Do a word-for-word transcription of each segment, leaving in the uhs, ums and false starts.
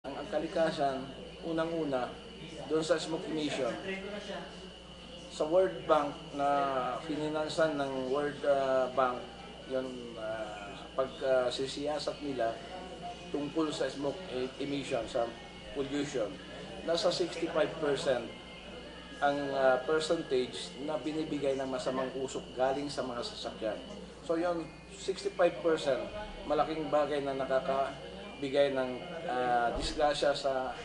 Ang, ang kalikasan, unang-una, doon sa smoke emission, sa World Bank na fininansan ng World uh, Bank, yun, uh, pagkasisiyasat uh, nila tungkol sa smoke emission, sa pollution, nasa sixty-five percent ang uh, percentage na binibigay ng masamang usok galing sa mga sasakyan. So yun, sixty-five percent, malaking bagay na nakakabigay ng uh, disgrasya sa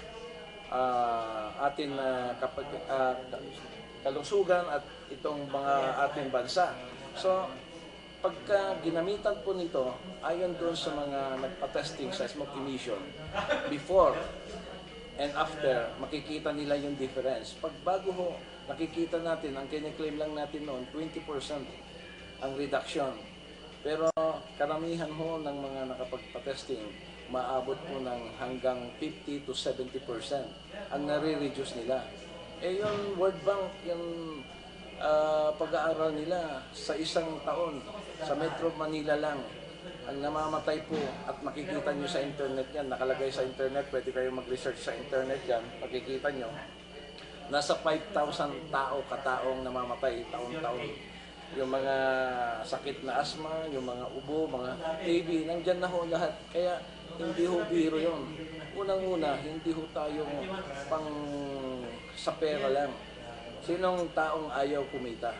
uh, atin uh, kapag, uh, kalusugan at itong mga ating bansa. So, pagka ginamitan po nito, ayon doon sa mga nagpa-testing sa smoke emission, before and after, makikita nila yung difference. Pag bago ho, nakikita natin, ang kiniklaim lang natin noon, twenty percent ang reduction. Pero karamihan ho ng mga nakapagpa-testing, maabot po ng hanggang fifty to seventy percent ang nare-reduce nila. Eh yung World Bank, yung uh, pag-aaral nila sa isang taon, sa Metro Manila lang, ang namamatay po, at makikita nyo sa internet yan, nakalagay sa internet, pwede kayo mag-research sa internet yan, makikita nyo, nasa five thousand tao kataong namamatay taon-taon. Yung mga sakit na asma, yung mga ubo, mga T B, nandyan na ho lahat. Kaya hindi ho biro yun. Unang-una, hindi ho tayo pang sa pera lang. Sinong taong ayaw kumita?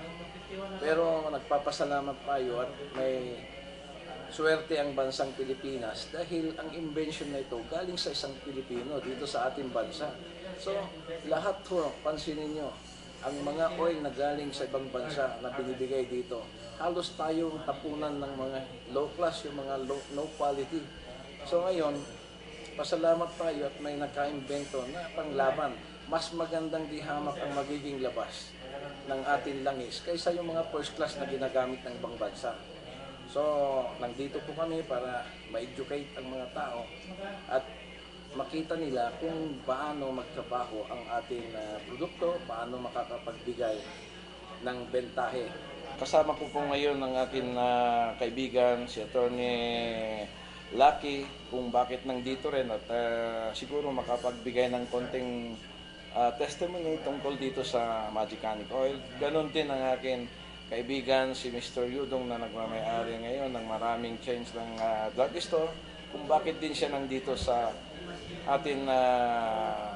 Pero nagpapasalamat tayo at may swerte ang bansang Pilipinas dahil ang invention na ito galing sa isang Pilipino dito sa ating bansa. So, lahat ho, pansinin nyo, ang mga oil na galing sa ibang bansa na binibigay dito, halos tayong tapunan ng mga low class, yung mga low, no quality. So ngayon, pasalamat tayo at may naka-invento na panglaban. Mas magandang dihamak ang magiging labas ng ating langis kaysa yung mga first class na ginagamit ng ibang bansa. So, nandito po kami para ma-educate ang mga tao at makita nila kung paano magtrabaho ang ating uh, produkto, paano makakapagbigay ng bentahe. Kasama ko po ngayon ang aking uh, kaibigan, si Attorney Lucky, kung bakit nandito rin at uh, siguro makapagbigay ng konting uh, testimony tungkol dito sa Magicanic Oil. Ganon din ang aking kaibigan, si Mister Yudong na nagmamayari ngayon ng maraming chains ng uh, drugstore, kung bakit din siya nandito sa atin na uh,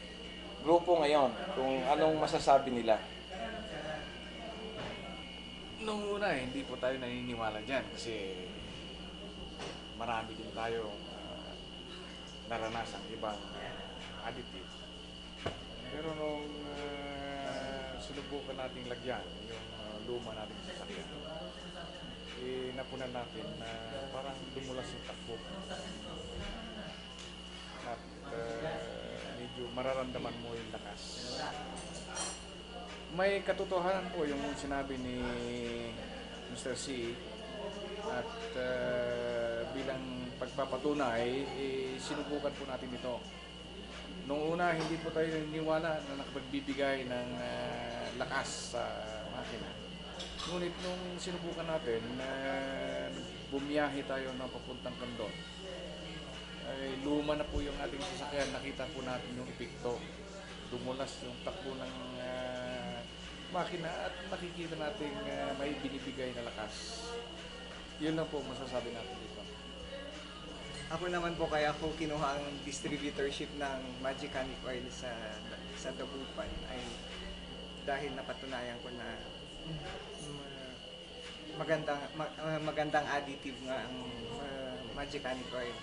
grupo ngayon, kung anong masasabi nila. Nung una, eh, hindi po tayo naniniwala dyan kasi marami din tayo uh, naranasang ibang uh, additive. Pero nung uh, sinubukan nating lagyan yung uh, luma nating sasakyan, eh, napunan natin na uh, parang dumulas yung takbo. At uh, medyo mararamdaman mo yung lakas. May katotohanan po yung sinabi ni Mister C at uh, bilang pagpapatunay, eh, sinubukan po natin ito. Noong una, hindi po tayo naniniwala na nakapagbibigay ng uh, lakas sa makina. Ngunit nung sinubukan natin, uh, bumiyahe tayo ng papuntang Kandon, ay luma na po yung ating sasakyan, nakita po natin yung epekto. Dumulas yung takbo ng uh, makina at nakikita natin uh, may binibigay na lakas. Yun lang po masasabi natin dito. Ako naman po, kaya ako kinuha ang distributorship ng Magicanic Oil sa sa Dagupan ay dahil napatunayan ko na uh, magandang mag, uh, magandang additive nga ang uh, Magicanic Oil.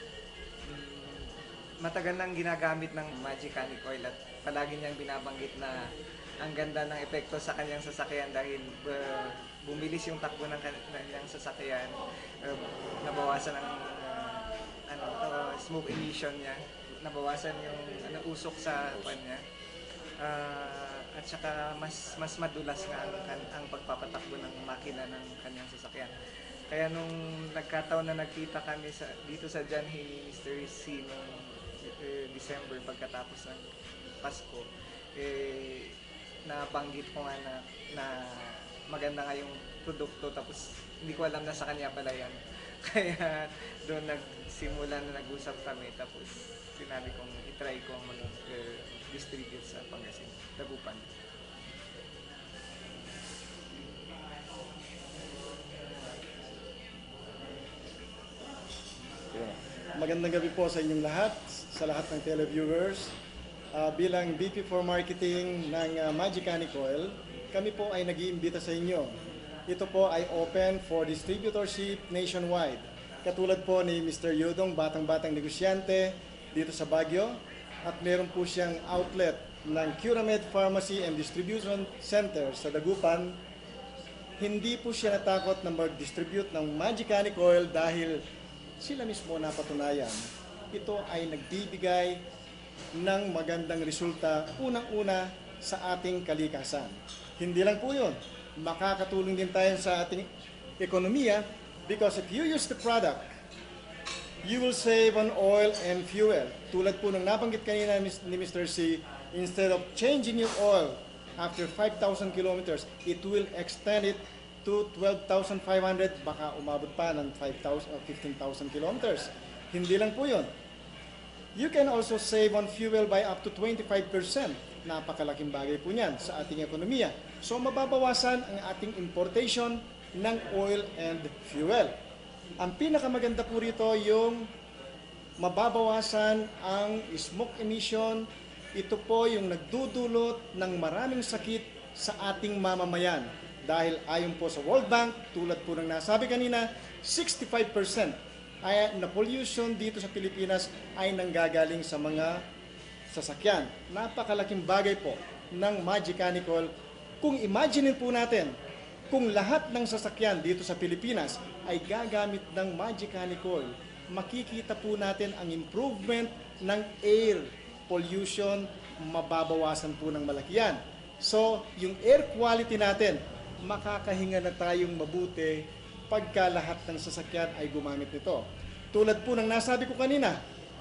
Matagal nang ginagamit ng Magicanic Oil at palagi niyang binabanggit na ang ganda ng epekto sa kanyang sasakyan dahil uh, bumilis yung takbo ng kanyang sasakyan, uh, nabawasan ang uh, ano, uh, smoke emission niya, nabawasan yung ano, usok sa kwan niya, uh, at saka mas mas madulas nga ang, ang pagpapatakbo ng makina ng kanyang sasakyan. Kaya nung nagkataon na nagkita kami sa, dito sa Janhi ni Mister C noong eh, December pagkatapos ng Pasko, eh, nabanggit ko nga na, na maganda nga yung produkto, tapos hindi ko alam na sa kanya pala yan. Kaya doon nagsimula na nag-usap kami, tapos sinabi kong itry ko mag-distribute sa Pangasinan, Dagupan. Magandang gabi po sa inyong lahat, sa lahat ng televiewers. Uh, bilang V P for Marketing ng uh, Magicanic Oil, kami po ay nag-iimbita sa inyo. Ito po ay open for distributorship nationwide. Katulad po ni Mister Yudong, batang-batang negosyante dito sa Baguio. At meron po siyang outlet ng Curamed Pharmacy and Distribution Center sa Dagupan. Hindi po siya natakot na mag-distribute ng Magicanic Oil dahil sila mismo napatunayan. Ito ay nagbibigay ng magandang resulta unang-una sa ating kalikasan. Hindi lang po yun. Makakatulong din tayo sa ating ekonomiya because if you use the product, you will save on oil and fuel. Tulad po ng nabanggit kanina ni Mister C, instead of changing your oil after five thousand kilometers, it will extend it to twelve thousand five hundred, baka umabot pa ng five thousand or fifteen thousand kilometers. Hindi lang po yun. You can also save on fuel by up to twenty-five percent. Napakalaking bagay po niyan sa ating ekonomiya. So mababawasan ang ating importation ng oil and fuel. Ang pinakamaganda po rito yung mababawasan ang smoke emission. Ito po yung nagdudulot ng maraming sakit sa ating mamamayan. Dahil ayon po sa World Bank, tulad po ng nasabi kanina, sixty-five percent ay na pollution dito sa Pilipinas ay nanggagaling sa mga sasakyan. Napakalaking bagay po ng Magicanic Oil. Kung imagine po natin, kung lahat ng sasakyan dito sa Pilipinas ay gagamit ng Magicanic Oil, makikita po natin ang improvement ng air pollution, mababawasan po ng malaki yan. So, yung air quality natin, makakahinga na tayong mabuti pagka lahat ng sasakyan ay gumamit nito. Tulad po ng nasabi ko kanina,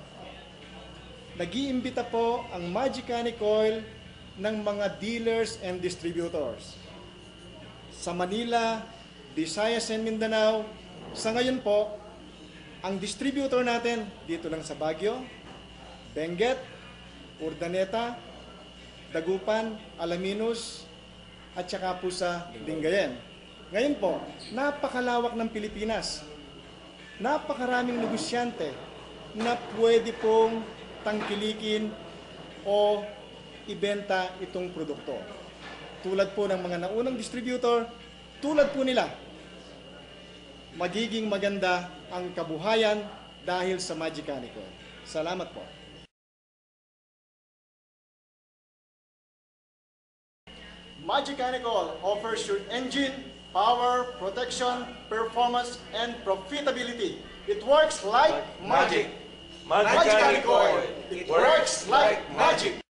nag-iimbita po ang Magicanic Oil ng mga dealers and distributors sa Manila, Visayas and Mindanao. Sa ngayon po, ang distributor natin dito lang sa Baguio, Benguet, Urdaneta, Dagupan, Alaminos, at saka po sa Lingayen. Ngayon po, napakalawak ng Pilipinas. Napakaraming negosyante na pwede pong tangkilikin o ibenta itong produkto. Tulad po ng mga naunang distributor, tulad po nila, magiging maganda ang kabuhayan dahil sa Magicanic Oil. Salamat po. Magicanic Oil offers your engine, power, protection, performance, and profitability. It works like magic. Magicanic Oil. It works like magic.